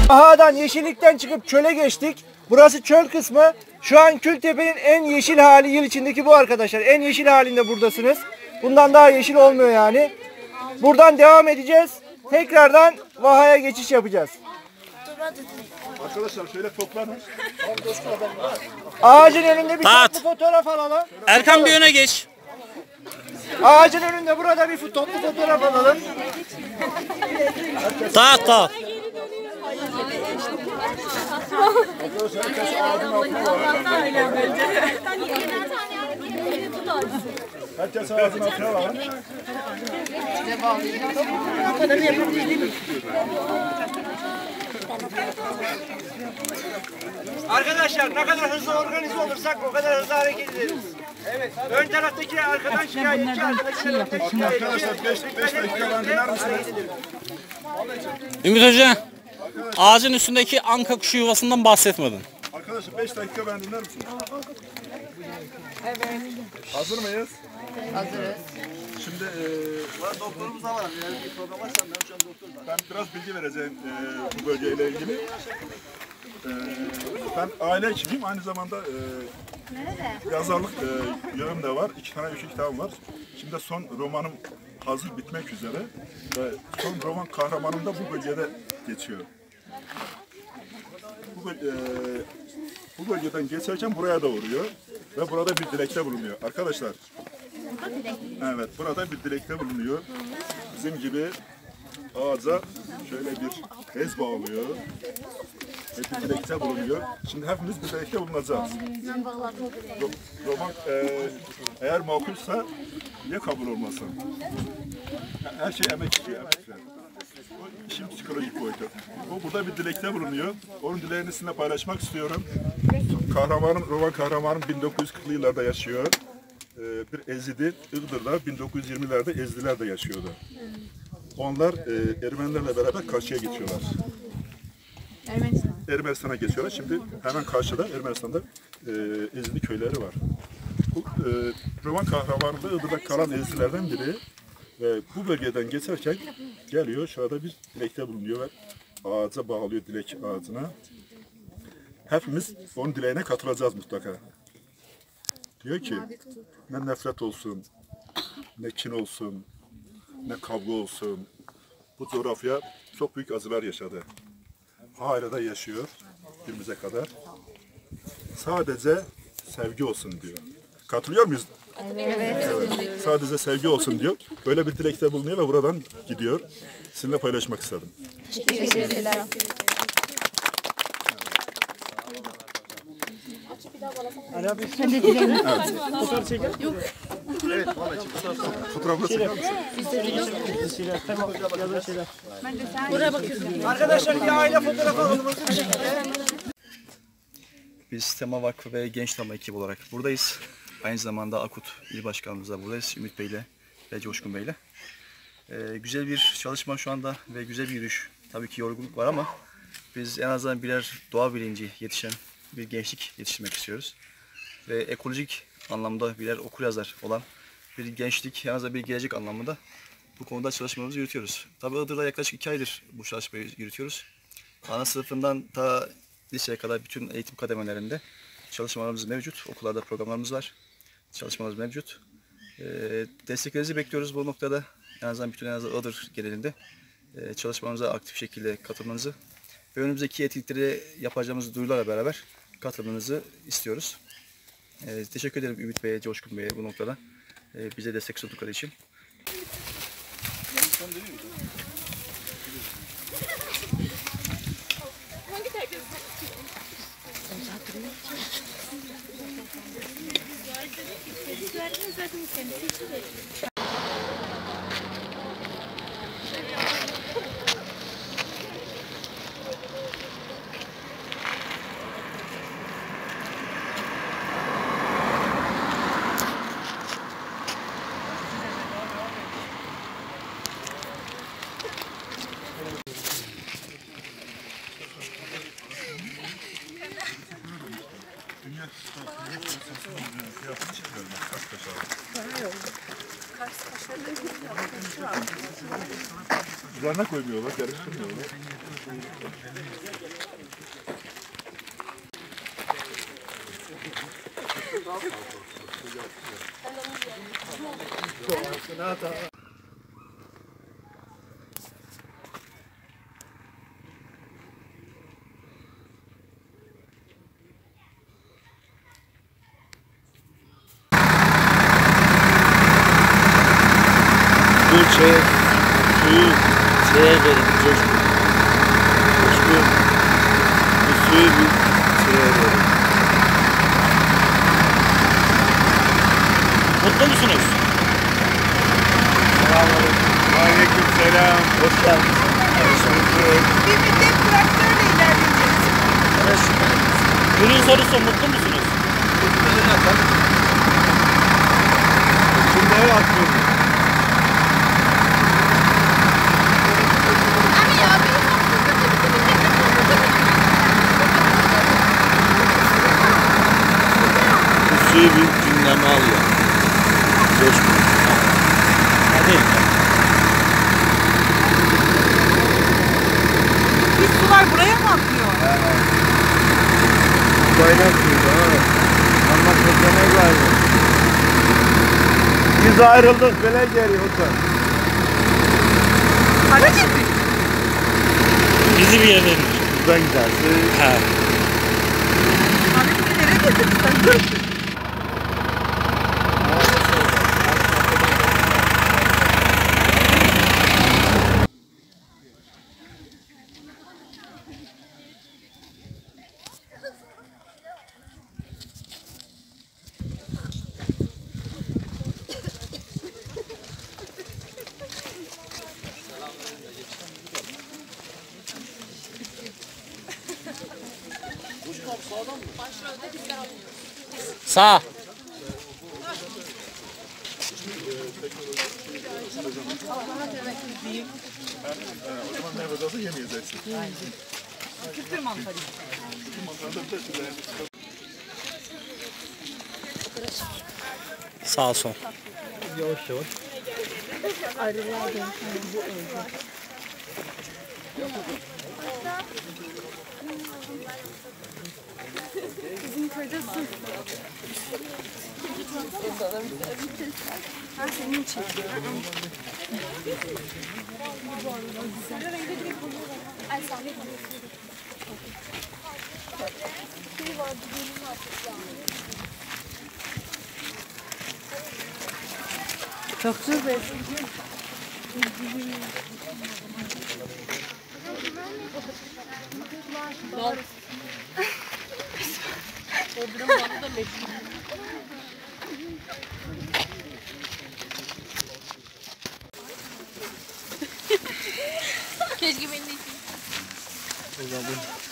Aha'dan, yeşillikten çıkıp çöle geçtik. Burası çöl kısmı. Şu an Kültepe'nin en yeşil hali yıl içindeki bu arkadaşlar. En yeşil halinde buradasınız. Bundan daha yeşil olmuyor yani. Buradan devam edeceğiz. Tekrardan Vaha'ya geçiş yapacağız. Arkadaşlar şöyle toplanın. Ağacın önünde bir toplu fotoğraf alalım. Erkan bir öne geç. Ağacın önünde burada bir toplu fotoğraf alalım. Dağıt. Herkes ağzını altına alın. Arkadaşlar ne kadar hızlı organize olursak o kadar hızlı hareket ederiz. Evet. Ön taraftaki arkadan şikayetçi, Arkadaşlar 5 dakika ben dinler misiniz? Ümit Hoca, ağacın üstündeki anka kuşu yuvasından bahsetmedin. Arkadaşlar 5 dakika ben dinler misiniz? Evet. Hazır mıyız? Hazırız. Şimdi doktorumuz da var. Yani bir program varsa ben şu an doktorum. Ben biraz bilgi vereceğim bu bölgeyle ilgili. Ben aile hekimiyim. Aynı zamanda yazarlık yönüm de var. 2 tane 3 kitabım var. Şimdi son romanım hazır bitmek üzere. Ve son roman kahramanım da bu bölgede geçiyor. Bu bölgeden geçerken buraya da uğruyor. Ve burada bir dilekte bulunuyor. Arkadaşlar. Evet, burada bir dilekte bulunuyor. Bizim gibi ağaca şöyle bir bez bağlıyor. Ve bir dilekte bulunuyor. Şimdi hepimiz bir dilekte bulunacağız. Roman eğer makulsa niye kabul olmasın? Her şey emek istiyor, emek ver. İşin psikolojik boyutu. O burada bir dilekte bulunuyor. Onun dileğini sizinle paylaşmak istiyorum. Roman kahramanım 1940'lı yıllarda yaşıyor. Bir Ezidi, Iğdır'da 1920'lerde Ezdiler de yaşıyordu. Onlar Ermenilerle beraber karşıya geçiyorlar. Ermenistan'a geçiyorlar. Şimdi hemen karşıda Ermenistan'da Ezidi köyleri var. Bu roman kahramanı da Iğdır'da kalan Ezdilerden biri. Ve bu bölgeden geçerken geliyor, şurada bir dilekte bulunuyor ve ağaca bağlıyor dilek ağacına. Hepimiz onun dileğine katılacağız mutlaka. Diyor ki, ne nefret olsun, ne kin olsun, ne kavga olsun. Bu coğrafya çok büyük acılar yaşadı. Hala da yaşıyor günümüze kadar. Sadece sevgi olsun diyor. Katılıyor muyuz? Evet. Sadece sevgi olsun diyor. Böyle bir dilekte bulunuyor ve buradan gidiyor. Sizinle paylaşmak istedim. Teşekkürler. Fotoğrafını çeker misin? Arkadaşlar bir aile fotoğrafı alalım. Biz Tema Vakfı ve Genç Tema ekibi olarak buradayız. Aynı zamanda Akut İl Başkanımızla buradayız. Ümit Bey'le ve Coşkun Bey'le. Güzel bir çalışma şu anda ve güzel bir yürüyüş. Tabii ki yorgunluk var ama biz en azından birer doğa bilinci yetişen bir gençlik yetiştirmek istiyoruz. Ve ekolojik anlamda birer okuryazar olan bir gençlik, en azından bir gelecek anlamında bu konuda çalışmalarımızı yürütüyoruz. Tabii Iğdır'da yaklaşık 2 aydır bu çalışmayı yürütüyoruz. Ana sınıfından ta liseye kadar bütün eğitim kademelerinde çalışmalarımız mevcut. Okullarda programlarımız var. Çalışmalarımız mevcut. Desteklerinizi bekliyoruz bu noktada. En azından bütün Iğdır genelinde çalışmamıza aktif şekilde katılmanızı ve önümüzdeki etkinlikleri yapacağımız duyurularla beraber katılmanızı istiyoruz. Teşekkür ederim Ümit Bey'e, Coşkun Bey'e bu noktada bize destek sundukları için. Üzerine koymuyorlar, karıştırmıyorlar. Bu suyu şeye verin, Coşkun. Coşkun, bu suyu bir şeye verin. Mutlu musunuz? Aleyküm selam. Hoş geldiniz. Bir müddet traktörle ilerleyeceğiz. Günün sorusu mutlu musunuz? Kimleri atlıyorsun? Abi ya bir Bu suyu bir gündeme al ya. Coşkun. Hadi. Biz sular buraya mı akıyor? Kaynak suyu ha. Ama teklemeye galiba. Biz ayrıldık. Böyle geliyor otur. Para getir. Bizi bir yere verin. Buradan gidersin. He. Abi nereye getirdin sen? Dur. Sağ. O zaman ne yapacağız? Yemeyeceksin. Kültür mantarı. Sağ sol. Yavaş yavaş. Çok güzel. Keşke benim de